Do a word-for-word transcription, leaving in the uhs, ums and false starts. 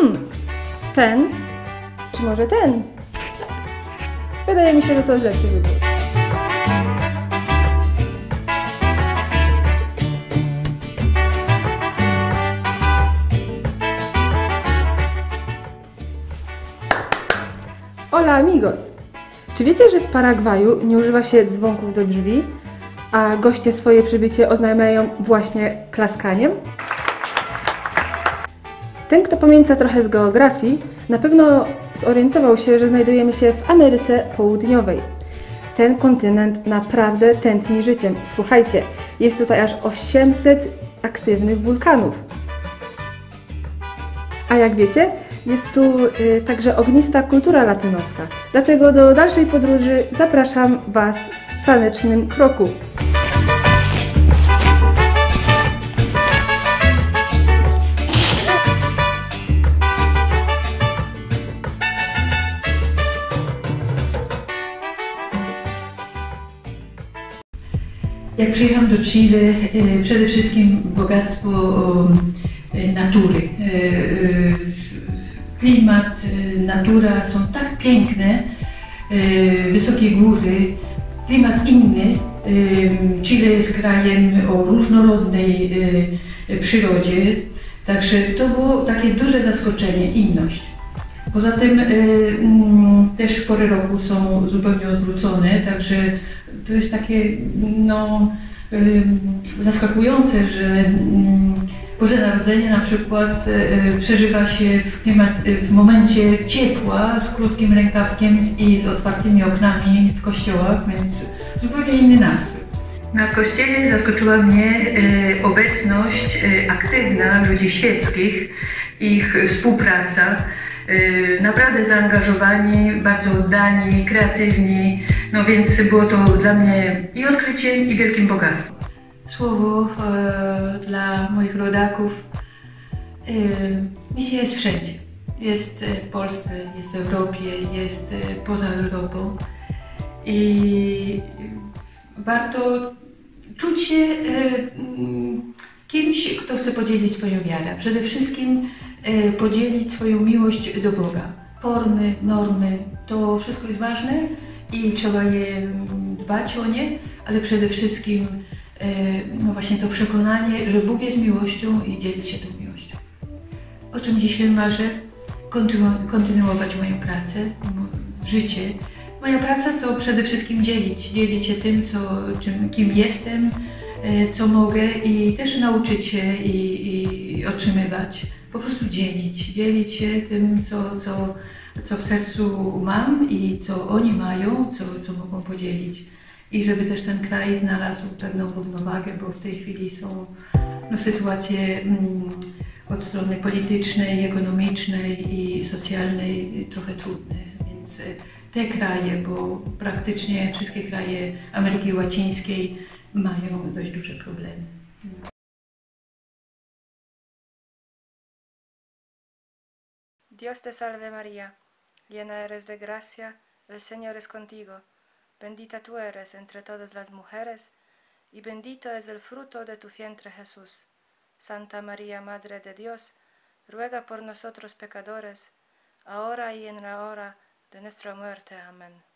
Hmm, ten? Czy może ten? Wydaje mi się, że to jest lepszy wybór. Hola amigos! Czy wiecie, że w Paragwaju nie używa się dzwonków do drzwi, a goście swoje przybycie oznajmiają właśnie klaskaniem? Ten, kto pamięta trochę z geografii, na pewno zorientował się, że znajdujemy się w Ameryce Południowej. Ten kontynent naprawdę tętni życiem. Słuchajcie, jest tutaj aż osiemset aktywnych wulkanów. A jak wiecie, jest tu y, także ognista kultura latynoska. Dlatego do dalszej podróży zapraszam Was w tanecznym kroku. Jak przyjechałam do Chile, przede wszystkim bogactwo natury. Klimat, natura są tak piękne, wysokie góry, klimat inny. Chile jest krajem o różnorodnej przyrodzie, także to było takie duże zaskoczenie, inność. Poza tym też pory roku są zupełnie odwrócone, także to jest takie no, zaskakujące, że Boże Narodzenie na przykład przeżywa się w, klimat, w momencie ciepła z krótkim rękawkiem i z otwartymi oknami w kościołach, więc zupełnie inny nastrój. No, w kościele zaskoczyła mnie obecność aktywna ludzi świeckich, ich współpraca. Naprawdę zaangażowani, bardzo oddani, kreatywni, no więc było to dla mnie i odkryciem, i wielkim bogactwem. Słowo e, dla moich rodaków. E, misja jest wszędzie. Jest w Polsce, jest w Europie, jest poza Europą. I warto czuć się e, kimś, kto chce podzielić swoją wiarę. Przede wszystkim e, podzielić swoją miłość do Boga. Formy, normy, to wszystko jest ważne i trzeba je dbać o nie, ale przede wszystkim e, no właśnie to przekonanie, że Bóg jest miłością i dzielić się tą miłością. O czym dzisiaj marzę? Kontynu kontynuować moją pracę, życie. Moja praca to przede wszystkim dzielić, dzielić się tym, co, czym, kim jestem, co mogę i też nauczyć się i, i otrzymywać. Po prostu dzielić, dzielić się tym, co, co, co w sercu mam i co oni mają, co, co mogą podzielić. I żeby też ten kraj znalazł pewną równowagę, bo w tej chwili są no, sytuacje mm, od strony politycznej, ekonomicznej i socjalnej trochę trudne. Więc te kraje, bo praktycznie wszystkie kraje Ameryki Łacińskiej mają dość duże problemy. Dios te salve María, llena eres de gracia, el Señor es contigo. Bendita tú eres entre todas las mujeres, y bendito es el fruto de tu vientre Jesús. Santa María, Madre de Dios, ruega por nosotros pecadores, ahora y en la hora de nuestra muerte. Amén.